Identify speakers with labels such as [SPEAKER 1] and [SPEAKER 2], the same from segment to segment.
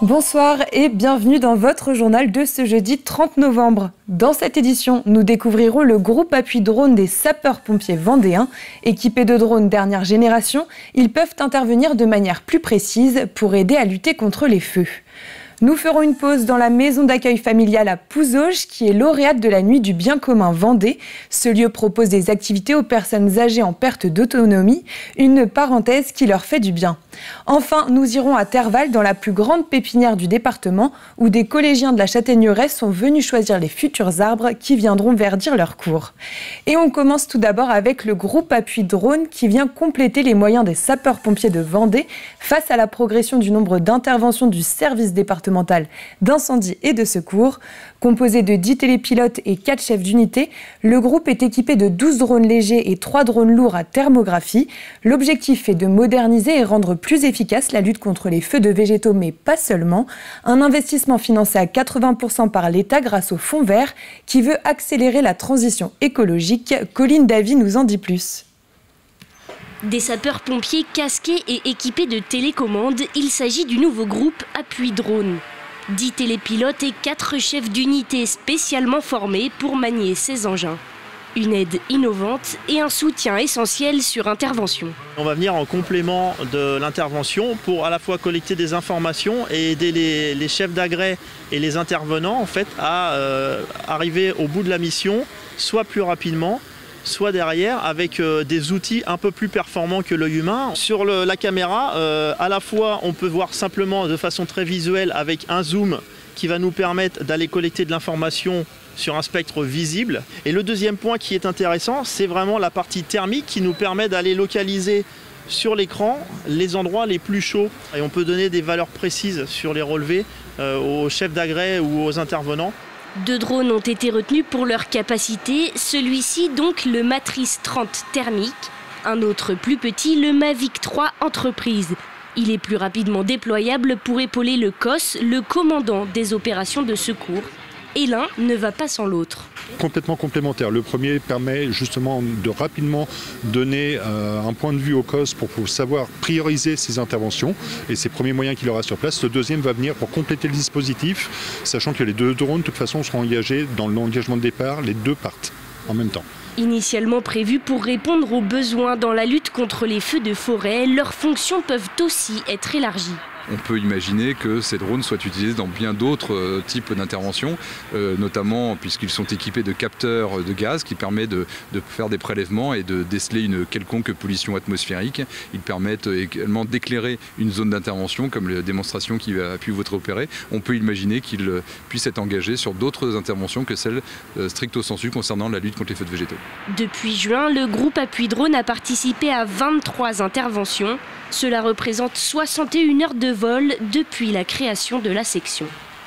[SPEAKER 1] Bonsoir et bienvenue dans votre journal de ce jeudi 30 novembre. Dans cette édition, nous découvrirons le groupe appui drone des sapeurs-pompiers vendéens. Équipés de drones dernière génération, ils peuvent intervenir de manière plus précise pour aider à lutter contre les feux. Nous ferons une pause dans la maison d'accueil familiale à Pouzauges, qui est lauréate de la Nuit du Bien commun Vendée. Ce lieu propose des activités aux personnes âgées en perte d'autonomie, une parenthèse qui leur fait du bien. Enfin, nous irons à Terval, dans la plus grande pépinière du département, où des collégiens de la Châtaigneraie sont venus choisir les futurs arbres qui viendront verdir leur cours. Et on commence tout d'abord avec le groupe appui drone qui vient compléter les moyens des sapeurs-pompiers de Vendée face à la progression du nombre d'interventions du service départemental d'incendie et de secours. Composé de 10 télépilotes et 4 chefs d'unité, le groupe est équipé de 12 drones légers et 3 drones lourds à thermographie. L'objectif est de moderniser et rendre plus efficace la lutte contre les feux de végétaux, mais pas seulement. Un investissement financé à 80% par l'État grâce au Fonds vert qui veut accélérer la transition écologique. Colline Davy nous en dit plus.
[SPEAKER 2] Des sapeurs-pompiers casqués et équipés de télécommandes, il s'agit du nouveau groupe appui drone. 10 télépilotes et 4 chefs d'unité spécialement formés pour manier ces engins. Une aide innovante et un soutien essentiel sur intervention.
[SPEAKER 3] On va venir en complément de l'intervention pour à la fois collecter des informations et aider les chefs d'agrès et les intervenants en fait, à arriver au bout de la mission, soit plus rapidement, soit derrière avec des outils un peu plus performants que l'œil humain. Sur la caméra, à la fois on peut voir simplement de façon très visuelle avec un zoom qui va nous permettre d'aller collecter de l'information sur un spectre visible. Et le deuxième point qui est intéressant, c'est vraiment la partie thermique qui nous permet d'aller localiser sur l'écran les endroits les plus chauds. Et on peut donner des valeurs précises sur les relevés aux chefs d'agrès ou aux intervenants.
[SPEAKER 2] 2 drones ont été retenus pour leur capacité, celui-ci donc le Matrice 30 thermique, un autre plus petit, le Mavic 3 Entreprise. Il est plus rapidement déployable pour épauler le COS, le commandant des opérations de secours. Et l'un ne va pas sans l'autre.
[SPEAKER 4] Complètement complémentaire. Le premier permet justement de rapidement donner un point de vue au COS pour savoir prioriser ses interventions et ses premiers moyens qu'il aura sur place. Le deuxième va venir pour compléter le dispositif, sachant que les 2 drones de toute façon seront engagés dans l'engagement de départ, les 2 partent en même temps.
[SPEAKER 2] Initialement prévus pour répondre aux besoins dans la lutte contre les feux de forêt, leurs fonctions peuvent aussi être élargies.
[SPEAKER 5] On peut imaginer que ces drones soient utilisés dans bien d'autres types d'interventions, notamment puisqu'ils sont équipés de capteurs de gaz qui permettent de faire des prélèvements et de déceler une quelconque pollution atmosphérique. Ils permettent également d'éclairer une zone d'intervention comme la démonstration qui a pu être opérée. On peut imaginer qu'ils puissent être engagés sur d'autres interventions que celles stricto sensu concernant la lutte contre les feux de végétaux.
[SPEAKER 2] Depuis juin, le groupe appui drone a participé à 23 interventions. Cela représente 61 heures de vol depuis la création de la section.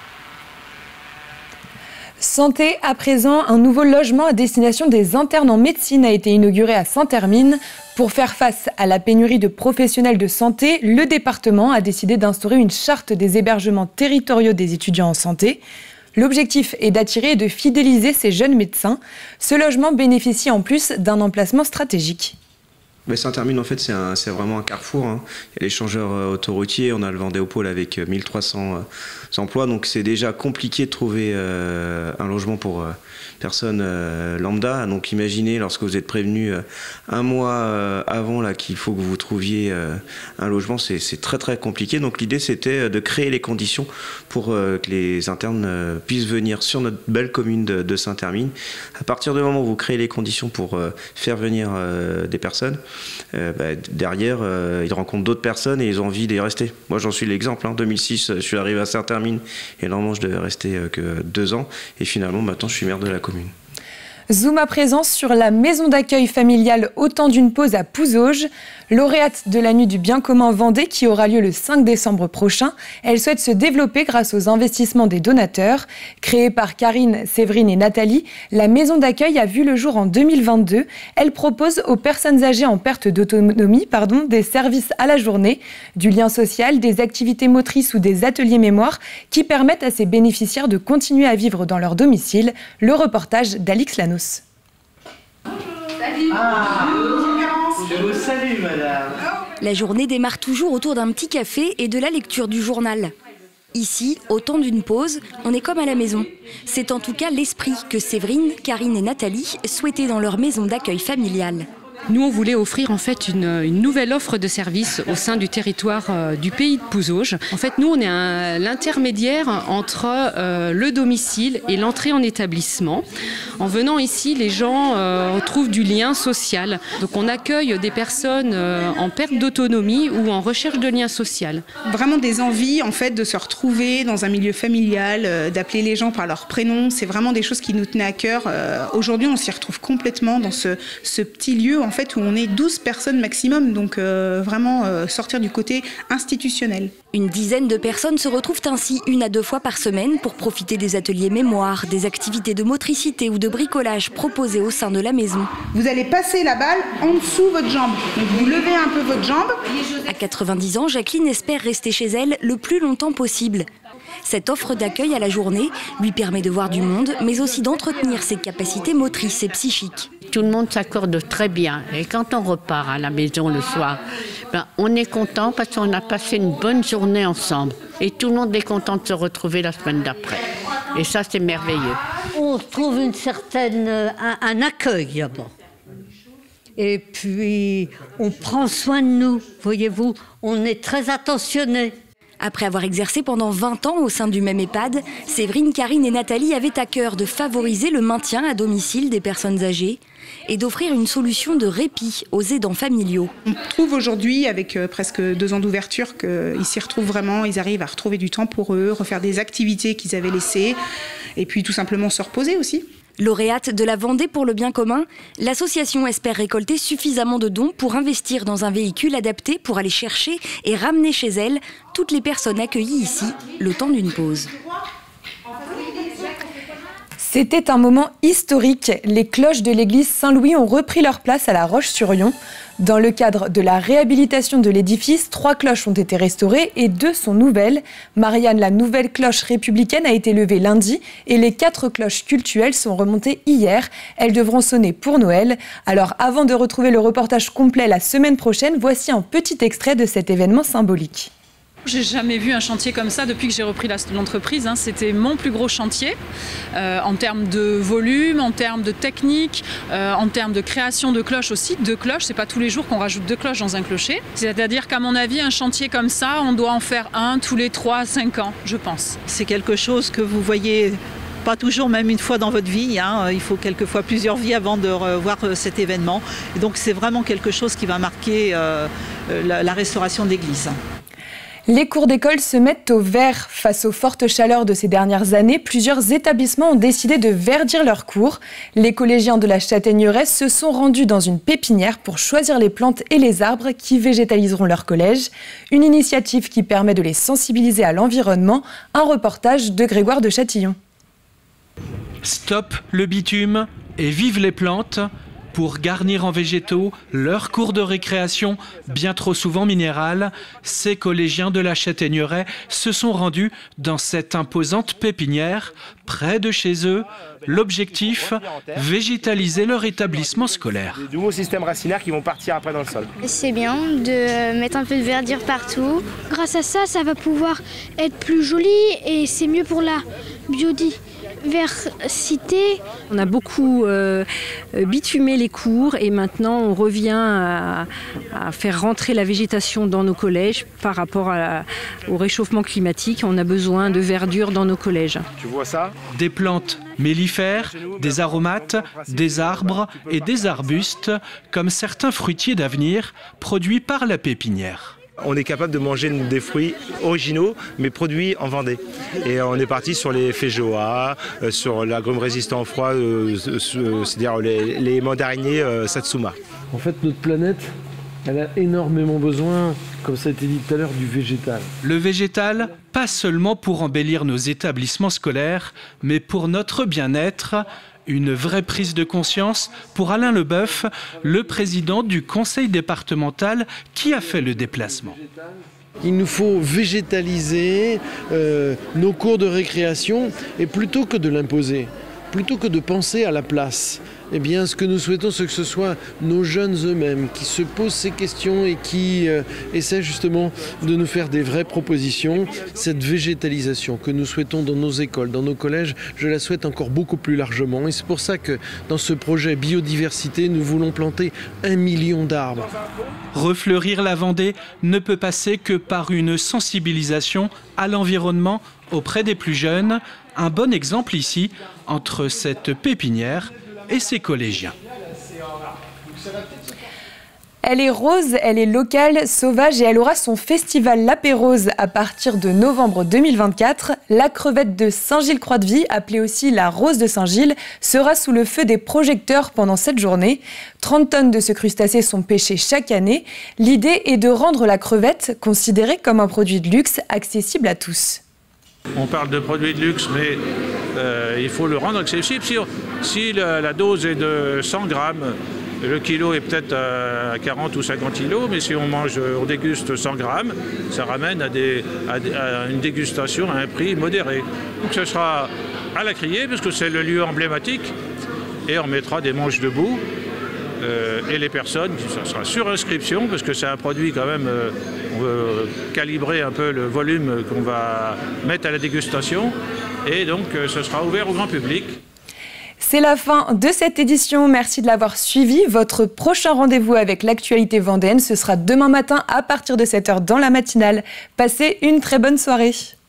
[SPEAKER 1] Santé à présent, un nouveau logement à destination des internes en médecine a été inauguré à Saint-Hermine. Pour faire face à la pénurie de professionnels de santé, le département a décidé d'instaurer une charte des hébergements territoriaux des étudiants en santé. L'objectif est d'attirer et de fidéliser ces jeunes médecins. Ce logement bénéficie en plus d'un emplacement stratégique.
[SPEAKER 6] Saint-Hermine, en fait, c'est vraiment un carrefour. Il y a l'échangeur autoroutier, on a le Vendéopole avec 1300 emplois. Donc c'est déjà compliqué de trouver un logement pour personne lambda. Donc imaginez, lorsque vous êtes prévenu un mois avant qu'il faut que vous trouviez un logement, c'est très très compliqué. Donc l'idée, c'était de créer les conditions pour que les internes puissent venir sur notre belle commune de Saint-Hermine. À partir du moment où vous créez les conditions pour faire venir des personnes, derrière, ils rencontrent d'autres personnes et ils ont envie d'y rester. Moi, j'en suis l'exemple. En 2006, je suis arrivé à Saint-Hermine et normalement, je devais rester que 2 ans. Et finalement, maintenant, je suis maire de la commune.
[SPEAKER 1] Zoom à présent sur la maison d'accueil familiale Au temps d'une pause à Pouzauges. Lauréate de la Nuit du Bien commun Vendée qui aura lieu le 5 décembre prochain, elle souhaite se développer grâce aux investissements des donateurs. Créée par Karine, Séverine et Nathalie, la maison d'accueil a vu le jour en 2022. Elle propose aux personnes âgées en perte d'autonomie des services à la journée, du lien social, des activités motrices ou des ateliers mémoire qui permettent à ses bénéficiaires de continuer à vivre dans leur domicile. Le reportage d'Alix Lanos.
[SPEAKER 7] Salut. Je vous salue, madame.
[SPEAKER 8] La journée démarre toujours autour d'un petit café et de la lecture du journal. Ici, au temps d'une pause, on est comme à la maison. C'est en tout cas l'esprit que Séverine, Karine et Nathalie souhaitaient dans leur maison d'accueil familiale.
[SPEAKER 9] Nous, on voulait offrir en fait une nouvelle offre de service au sein du territoire du pays de Pouzauges. En fait, nous, on est l'intermédiaire entre le domicile et l'entrée en établissement. En venant ici, les gens retrouvent du lien social. Donc, on accueille des personnes en perte d'autonomie ou en recherche de lien social.
[SPEAKER 10] Vraiment des envies en fait de se retrouver dans un milieu familial, d'appeler les gens par leur prénom. C'est vraiment des choses qui nous tenaient à cœur. Aujourd'hui, on s'y retrouve complètement dans ce petit lieu en fait où on est 12 personnes maximum, donc vraiment sortir du côté institutionnel.
[SPEAKER 8] Une dizaine de personnes se retrouvent ainsi 1 à 2 fois par semaine pour profiter des ateliers mémoire, des activités de motricité ou de bricolage proposées au sein de la maison.
[SPEAKER 10] Vous allez passer la balle en dessous votre jambe, donc vous levez un peu votre jambe.
[SPEAKER 8] À 90 ans, Jacqueline espère rester chez elle le plus longtemps possible. Cette offre d'accueil à la journée lui permet de voir du monde, mais aussi d'entretenir ses capacités motrices et psychiques.
[SPEAKER 11] Tout le monde s'accorde très bien. Et quand on repart à la maison le soir, on est content parce qu'on a passé une bonne journée ensemble. Et tout le monde est content de se retrouver la semaine d'après. Et ça, c'est merveilleux.
[SPEAKER 12] On trouve un accueil d'abord. Et puis, on prend soin de nous, voyez-vous. On est très attentionnés.
[SPEAKER 8] Après avoir exercé pendant 20 ans au sein du même EHPAD, Séverine, Karine et Nathalie avaient à cœur de favoriser le maintien à domicile des personnes âgées et d'offrir une solution de répit aux aidants familiaux.
[SPEAKER 10] On trouve aujourd'hui, avec presque 2 ans d'ouverture, qu'ils s'y retrouvent vraiment, ils arrivent à retrouver du temps pour eux, refaire des activités qu'ils avaient laissées et puis tout simplement se reposer aussi.
[SPEAKER 8] Lauréate de la Vendée pour le bien commun, l'association espère récolter suffisamment de dons pour investir dans un véhicule adapté pour aller chercher et ramener chez elle toutes les personnes accueillies ici le temps d'une pause.
[SPEAKER 1] C'était un moment historique. Les cloches de l'église Saint-Louis ont repris leur place à La Roche-sur-Yon. Dans le cadre de la réhabilitation de l'édifice, 3 cloches ont été restaurées et 2 sont nouvelles. Marianne, la nouvelle cloche républicaine, a été levée lundi et les 4 cloches cultuelles sont remontées hier. Elles devront sonner pour Noël. Alors avant de retrouver le reportage complet la semaine prochaine, voici un petit extrait de cet événement symbolique.
[SPEAKER 13] J'ai jamais vu un chantier comme ça depuis que j'ai repris l'entreprise. C'était mon plus gros chantier en termes de volume, en termes de technique, en termes de création de cloches aussi. 2 cloches, c'est pas tous les jours qu'on rajoute 2 cloches dans un clocher. C'est-à-dire qu'à mon avis, un chantier comme ça, on doit en faire un tous les 3 à 5 ans, je pense.
[SPEAKER 14] C'est quelque chose que vous voyez pas toujours, même une fois dans votre vie. Il faut quelquefois plusieurs vies avant de revoir cet événement. Et donc c'est vraiment quelque chose qui va marquer la restauration de l'église.
[SPEAKER 1] Les cours d'école se mettent au vert. Face aux fortes chaleurs de ces dernières années, plusieurs établissements ont décidé de verdir leurs cours. Les collégiens de la Châtaigneraie se sont rendus dans une pépinière pour choisir les plantes et les arbres qui végétaliseront leur collège. Une initiative qui permet de les sensibiliser à l'environnement. Un reportage de Grégoire de Châtillon.
[SPEAKER 15] Stop le bitume et vive les plantes. Pour garnir en végétaux leur cours de récréation, bien trop souvent minéral, ces collégiens de la Châtaigneraie se sont rendus dans cette imposante pépinière, près de chez eux. L'objectif, végétaliser leur établissement scolaire.
[SPEAKER 16] Des nouveaux systèmes racinaires qui vont partir après dans le sol.
[SPEAKER 17] C'est bien de mettre un peu de verdure partout. Grâce à ça, ça va pouvoir être plus joli et c'est mieux pour la biodiversité.
[SPEAKER 9] On a beaucoup bitumé les cours et maintenant on revient à faire rentrer la végétation dans nos collèges par rapport au réchauffement climatique. On a besoin de verdure dans nos collèges.
[SPEAKER 16] Tu vois ça ?
[SPEAKER 15] Des plantes mellifères, des aromates, des arbres et des arbustes, comme certains fruitiers d'avenir produits par la pépinière.
[SPEAKER 16] On est capable de manger des fruits originaux, mais produits en Vendée. Et on est parti sur les feijoas, sur l'agrume résistant au froid, c'est-à-dire les mandariniers Satsuma.
[SPEAKER 18] En fait, notre planète, elle a énormément besoin, comme ça a été dit tout à l'heure, du végétal.
[SPEAKER 15] Le végétal, pas seulement pour embellir nos établissements scolaires, mais pour notre bien-être. Une vraie prise de conscience pour Alain Leboeuf, le président du conseil départemental qui a fait le déplacement.
[SPEAKER 18] Il nous faut végétaliser nos cours de récréation et plutôt que de l'imposer, plutôt que de penser à la place, Eh bien, ce que nous souhaitons, c'est que ce soit nos jeunes eux-mêmes qui se posent ces questions et qui essaient justement de nous faire des vraies propositions. Cette végétalisation que nous souhaitons dans nos écoles, dans nos collèges, je la souhaite encore beaucoup plus largement. Et c'est pour ça que dans ce projet biodiversité, nous voulons planter 1 million d'arbres.
[SPEAKER 15] Refleurir la Vendée ne peut passer que par une sensibilisation à l'environnement auprès des plus jeunes. Un bon exemple ici entre cette pépinière et ses collégiens.
[SPEAKER 1] Elle est rose, elle est locale, sauvage et elle aura son festival l'Apérose à partir de novembre 2024. La crevette de Saint-Gilles-Croix-de-Vie, appelée aussi la rose de Saint-Gilles, sera sous le feu des projecteurs pendant cette journée. 30 tonnes de ce crustacé sont pêchées chaque année. L'idée est de rendre la crevette, considérée comme un produit de luxe, accessible à tous.
[SPEAKER 19] On parle de produits de luxe, mais il faut le rendre accessible. Si la dose est de 100 grammes, le kilo est peut-être à 40 ou 50 kilos, mais si on déguste 100 grammes, ça ramène à une dégustation à un prix modéré. Donc ce sera à la Criée, parce que c'est le lieu emblématique, et on mettra des manches debout. Et les personnes, ça sera sur inscription, parce que c'est un produit quand même, on veut calibrer un peu le volume qu'on va mettre à la dégustation, et donc ce sera ouvert au grand public.
[SPEAKER 1] C'est la fin de cette édition, merci de l'avoir suivi. Votre prochain rendez-vous avec l'actualité vendéenne, ce sera demain matin à partir de 7h dans la matinale. Passez une très bonne soirée.